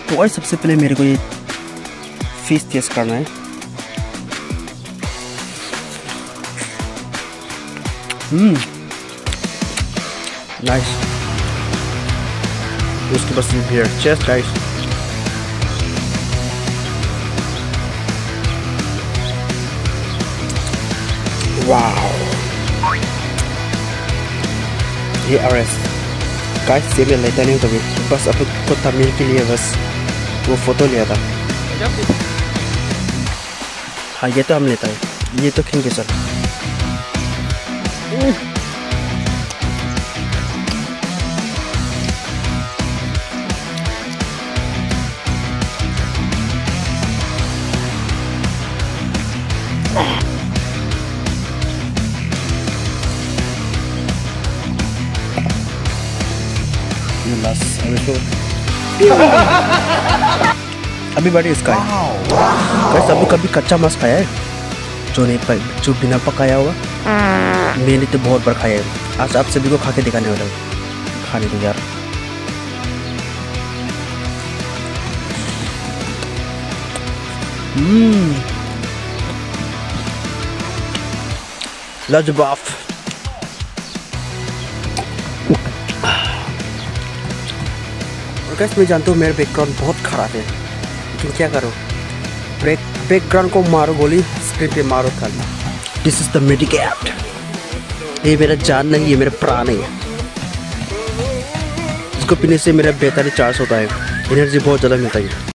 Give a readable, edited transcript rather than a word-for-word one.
तो और सबसे पहले मेरे को ये फिश टेस्ट करना है। नाइस। उसके बाद बियर। Cheers guys. वाओ, ये आरएस गाइस, ये मैं लेता नहीं कभी, बस आपको तमिल के लिए बस वो फोटो लिया था। हाँ, ये तो हम लेता है, ये तो खिंगे सर। अभी बड़ी इसका है। सब लोग कभी कच्चा मांस खाया है? जो बिना पकाया हुआ? मैंने तो बहुत बार खाया है। आज आप सभी को खा के दिखाने वाला हूँ। खाने दो यार। लाजवाब। मैं जानता हूँ मेरा बैकग्राउंड बहुत खराब है, लेकिन क्या करो, बैकग्राउंड को मारो गोली, स्क्रीन पे मारो खाली। This is the medicate. ये मेरा जान नहीं, ये मेरा प्राण है। इसको पीने से मेरा बेहतर चार्ज होता है, एनर्जी बहुत ज़्यादा मिलता है।